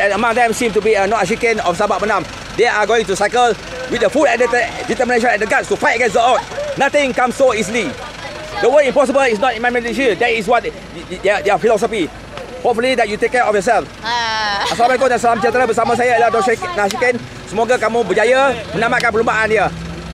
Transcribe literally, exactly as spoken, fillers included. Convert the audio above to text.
and among them seem to be uh, not Ashikin of Sabak Benam. They are going to cycle with the full determination and the guts to fight against the odds. Nothing comes so easily. The word impossible is not in my Malaysia. That is what their, their philosophy. Hopefully that you take care of yourself. Ah. Assalamualaikum dan salam sejahtera, bersama saya adalah Dr. Ashikin. Semoga kamu berjaya menamatkan perlumbaan dia.